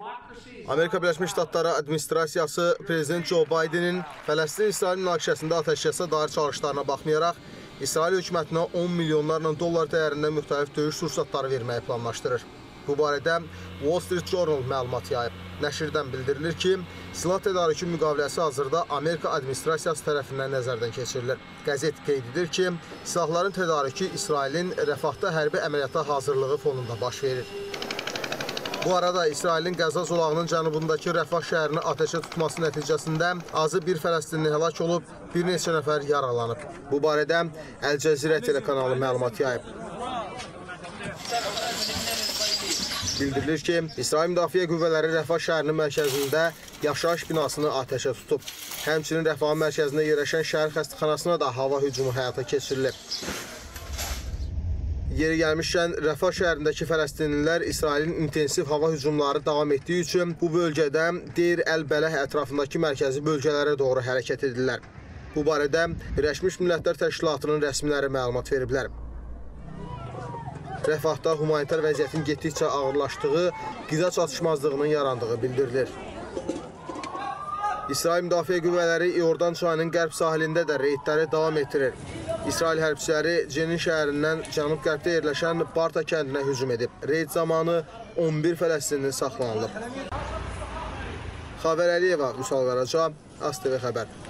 Amerika Birləşmiş Ştatları administrasiyası Prezident Joe Bidenin Fələstin-İsrail münaqişəsində atəşkəsə dair çağırışlarına baxmayaraq, İsrail hökumətinə 10 milyonlarla dollar dəyərində müxtəlif döyüş sursatları verməyi planlaşdırır. Bu barədə Wall Street Journal məlumat yayıb. Nəşrdən bildirilir ki, silah tədarükü müqaviləsi hazırda Amerika administrasiyası tərəfindən nəzərdən keçirilir. Qəzet qeyd edir ki, silahların tədarükü İsrailin Rəfahda hərbi əməliyyata hazırlığı fonunda baş verir. Bu arada İsrailin Qəzza zolağının cənubundakı Rəfah şəhərini atəşə tutması nəticəsində azı bir Fələstinli həlak olub, bir neçə nəfər yaralanıb. Bu barədə Əl Cəzirə telekanalı məlumat yayıb. Bildirilir ki, İsrail Müdafiə Qüvvələri Rəfah şəhərinin mərkəzində yaşayış binasını atəşə tutub. Həmçinin Rəfahın mərkəzində yerləşən şəhər xəstəxanasına da hava hücumu həyata keçirilib. Yeri gəlmişkən, Rəfah şəhərindəki Fələstinlilər İsrailin intensiv hava hücumları davam etdiyi üçün bu bölgədə Deyr Əl-Bələh ətrafındakı mərkəzi bölgələrə doğru hərəkət edirlər. Bu barədə Birləşmiş Millətlər Təşkilatının rəsmiləri məlumat veriblər. Rəfahda humanitar vəziyyətin getdikcə ağırlaşdığı, qida çatışmazlığının yarandığı bildirilir. İsrail Müdafiə Qüvvələri İordan çayının qərb sahilində də reydləri davam etdirir. İsrail hərbçiləri Cenin şəhərindən cənub-qərbdə yerləşən Barta kəndinə hücum edib. Reyd zamanı 11 Fələstinli saxlanılıb. Xavər Əliyeva, Vüsal Qaraca, ASTV Xəbər.